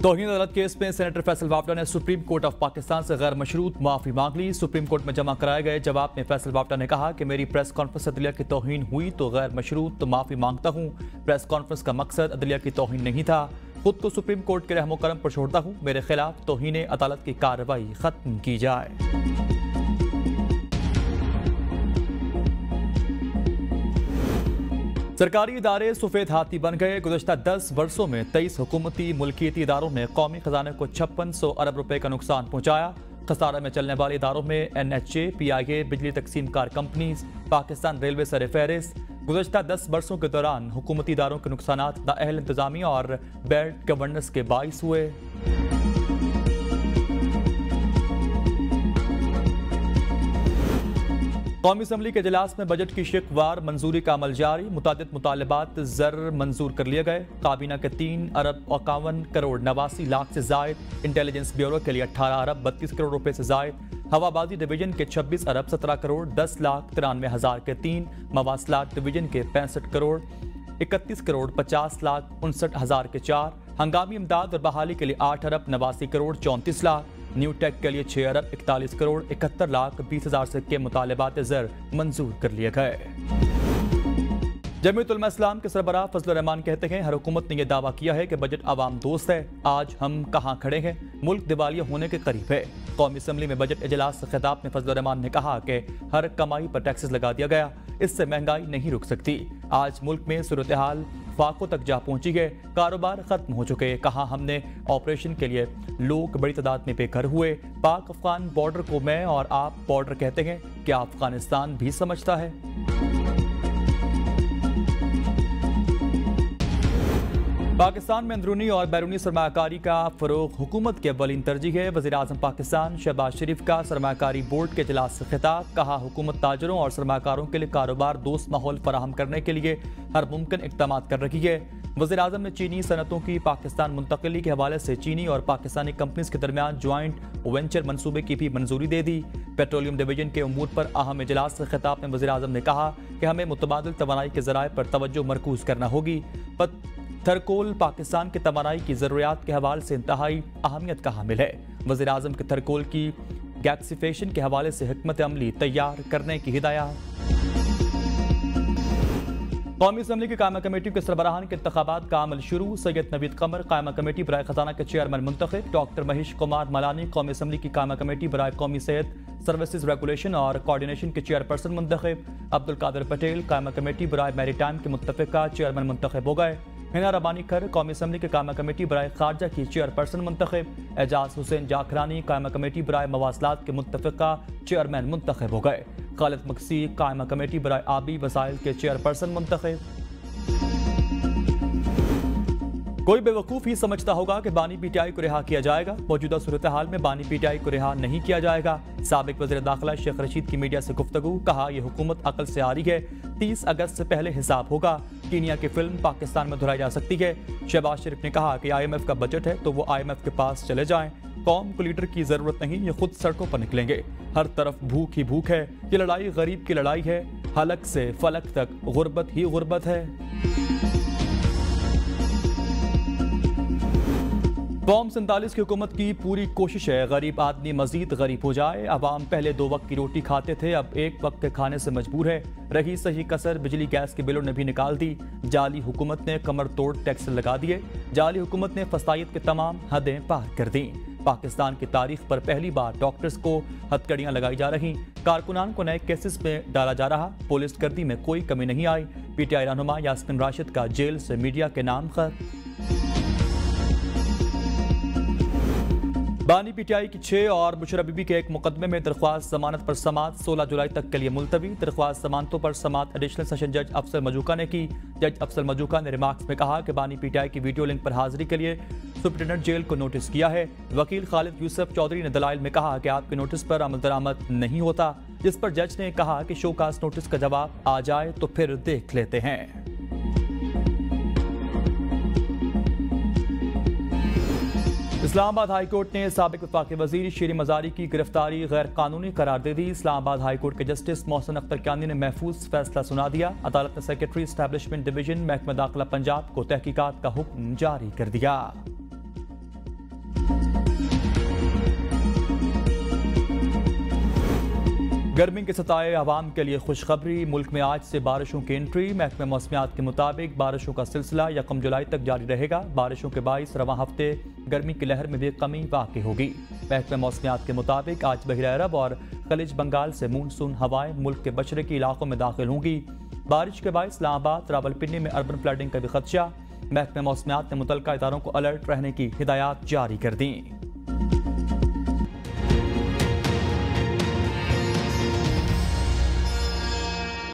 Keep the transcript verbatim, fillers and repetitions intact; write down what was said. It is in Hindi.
तौहीन अदालत केस में सेनेटर फैसल वावड़ा ने सुप्रीम कोर्ट ऑफ पाकिस्तान से गैर मशरूत माफी मांग ली। सुप्रीम कोर्ट में जमा कराए गए जवाब में फैसल वावड़ा ने कहा कि मेरी प्रेस कॉन्फ्रेंस अदलिया की तौहीन हुई तो गैर मशरूत तो माफी मांगता हूँ। प्रेस कॉन्फ्रेंस का मकसद अदलिया की तौहीन नहीं था। खुद को सुप्रीम कोर्ट के रहमो करम पर छोड़ता हूँ। मेरे खिलाफ तौहीन अदालत की कार्रवाई खत्म की जाए। सरकारी इदारे सफेद हाथी बन गए। गुज़श्ता दस वर्षों में तेईस हुकूमती मुल्कियती इदारों ने कौमी खजाने को छप्पन सौ अरब रुपए का नुकसान पहुंचाया। खसारा में चलने वाले इदारों में N H A, P I A, बिजली तकसीम कार कंपनीज, पाकिस्तान रेलवे सर फहरिस्त। गुज़श्ता दस वर्षों के दौरान हुकूमती इदारों के नुकसान नाअहल इंतजामिया और बैड गवर्नेंस के बाइस हुए। कौमी असम्बली के इजलास में बजट की शिकवार मंजूरी का अमल जारी। मुतादिद मुतालबात जर मंजूर कर लिए गए। काबीना के तीन अरब इक्यावन करोड़ नवासी लाख से जायद, इंटेलिजेंस ब्यूरो के लिए अठारह अरब बत्तीस करोड़ रुपए से जायद, हवाबाजी डिवीजन के छब्बीस अरब सत्रह करोड़ दस लाख तिरानवे हजार के तीन, मवासलात डिवीजन के पैंसठ करोड़ इकतीस करोड़ पचास लाख उनसठ हजार के चार, हंगामी इमदाद और बहाली के लिए आठ अरब नवासी करोड़ चौंतीस लाख, न्यू टेक के लिए छह अरब इकतालीस करोड़ इकहत्तर लाख बीस हजार से के मुतालबात ज़र मंजूर कर लिए गए। जमीयत उलमा इस्लाम के सरबराह फजलुर रहमान कहते हैं, हर हुकूमत ने यह दावा किया है कि बजट आवाम दोस्त है। आज हम कहाँ खड़े हैं? मुल्क दिवालिया होने के करीब है। कौमी असम्बली में बजट इजलास से खिताब में फजलुर रहमान ने कहा कि हर कमाई पर टैक्सेस लगा दिया गया, इससे महंगाई नहीं रुक सकती। आज मुल्क में सूरत हाल फाकों तक जा पहुंची है। कारोबार खत्म हो चुके। कहा हमने ऑपरेशन के लिए लोग बड़ी तादाद में बेघर हुए। पाक अफगान बॉर्डर को मैं और आप बॉर्डर कहते हैं, क्या अफगानिस्तान भी समझता है? पाकिस्तान में अंदरूनी और बैरूनी सरमाकारी का फरोग हुकूमत की अव्वलीन तरजीह है। वज़ीर आज़म पाकिस्तान शहबाज शरीफ का सरमाकारी बोर्ड के इजलास से खिताब। कहा हुकूमत ताजरों और सरमाकारों के लिए कारोबार दोस्त माहौल फराहम करने के लिए हर मुमकिन इक़दाम कर रही है। वज़ीर आज़म ने चीनी सनतों की पाकिस्तान मुंतकिली के हवाले से चीनी और पाकिस्तानी कंपनीज के दरमियान ज्वाइंट वेंचर मनसूबे की भी मंजूरी दे दी। पेट्रोलियम डिवीजन के उमूर पर अहम इजलास से खिताब में वज़ीर आज़म ने कहा कि हमें मुतबादिल तवानाई के ज़राए पर तवज्जो मरकूज करना होगी। थरकोल पाकिस्तान के तवानाई की ज़रूरियात के हवाले से इंतहाई अहमियत का हामिल है। वज़ीर आज़म के थरकोल की गैसिफिकेशन के हवाले से हिकमत अमली तैयार करने की हिदायत। कौमी असम्बली की कायमा कमेटी के सरबराहान के इंतखाबात का अमल शुरू। सैयद नवीद कमर कायमा कमेटी बराए खजाना के चेयरमैन मुंतखब। डॉक्टर महेश कुमार मलानी कौमी असम्बली की कायमा कमेटी बराए कौमी सेहत सर्विसेज रेगुलेशन और कोऑर्डिनेशन के चेयरपर्सन मुंतखब। अब्दुल कादिर पटेल कायमा कमेटी बराए मैरीटाइम के मुत्तफ़िका चेयरमैन मुंतखब हो गए। हिना रबानी खर कौमी असम्बली के कायमा कमेटी बराए खारजा की चेयरपर्सन मुंतखब। एजाज हुसैन जाखरानी कायमा कमेटी बराए मवासलात के मुत्तफ़िका चेयरमैन मुंतखब हो गए। खालिद मकसी कायमा कमेटी बराए आबी वसाइल के चेयरपर्सन मुंतखब। कोई बेवकूफ़ ही समझता होगा कि बानी पीटीआई को रिहा किया जाएगा। मौजूदा सूरत हाल में बानी पीटीआई को रिहा नहीं किया जाएगा। साबिक वज़ीर दाखिला शेख रशीद की मीडिया से गुफ्तगू। कहा यह हुकूमत अकल से आ रही है। तीस अगस्त से पहले हिसाब होगा। कीनिया की फिल्म पाकिस्तान में धुलाई जा सकती है। शहबाज शरीफ ने कहा कि आई एम एफ का बजट है तो वो आई एम एफ के पास चले जाएं। कौम को लीडर की जरूरत नहीं, ये खुद सड़कों पर निकलेंगे। हर तरफ भूख ही भूख है। ये लड़ाई गरीब की लड़ाई है। हलक से फलक तक गुर्बत ही गुर्बत है। कौम सैंतालीस की हुकूमत की पूरी कोशिश है गरीब आदमी मजीद गरीब हो जाए। अवाम पहले दो वक्त की रोटी खाते थे, अब एक वक्त के खाने से मजबूर है। रही सही कसर बिजली गैस के बिलों ने भी निकाल दी। जाली हुकूमत ने कमर तोड़ टैक्स लगा दिए। जाली हुकूमत ने फसायत के तमाम हदें पार कर दी। पाकिस्तान की तारीख पर पहली बार डॉक्टर्स को हथकड़ियां लगाई जा रही। कारकुनान को नए केसेस में डाला जा रहा। पुलिस गर्दी में कोई कमी नहीं आई। पीटीआई रहनुमा यास्मीन राशिद का जेल से मीडिया के नाम खत। बानी पीटीआई की छह और बुशरा बीबी के एक मुकदमे में दरख्वास्त जमानत पर समात सोलह जुलाई तक के लिए मुलतवी। दरख्वास्त जमानतों पर समात एडिशनल सेशन जज अफसर मजूका ने की। जज अफसर मजूका ने रिमार्क्स में कहा कि बानी पीटीआई की वीडियो लिंक पर हाजिरी के लिए सुप्रिटेंडेंट जेल को नोटिस किया है। वकील खालिद यूसुफ चौधरी ने दलाइल में कहा कि आपके नोटिस पर अमल दरामद नहीं होता, जिस पर जज ने कहा कि शोकास नोटिस का जवाब आ जाए तो फिर देख लेते हैं। इस्लामाबाद हाईकोर्ट ने साबिक वफाकी वजीर शेरी मजारी की गिरफ्तारी गैर कानूनी करार दे दी। इस्लामाबाद हाईकोर्ट के जस्टिस मोहसिन अख्तर कियानी ने महफूज फैसला सुना दिया। अदालत ने सेक्रेटरी एस्टैब्लिशमेंट डिवीजन महकमा दाखिला पंजाब को तहकीकात का हुक्म जारी कर दिया। गर्मी के सताए आवाम के लिए खुशखबरी, मुल्क में आज से बारिशों की एंट्री। महकमे मौसमियात के मुताबिक बारिशों का सिलसिला यकम जुलाई तक जारी रहेगा। बारिशों के बाईस रवां हफ्ते गर्मी की लहर में भी कमी वाक़ई होगी। महकमे मौसमियात के मुताबिक आज बहिरा अरब और खलीज बंगाल से मानसून हवाएं मुल्क के मशरकी इलाकों में दाखिल होंगी। बारिश के बाईस इस्लामाबाद रावलपिंडी में अर्बन फ्लडिंग का भी खदशा। महकमे मौसमियात ने मुतल्लिका इदारों को अलर्ट रहने की हिदायत जारी कर दी।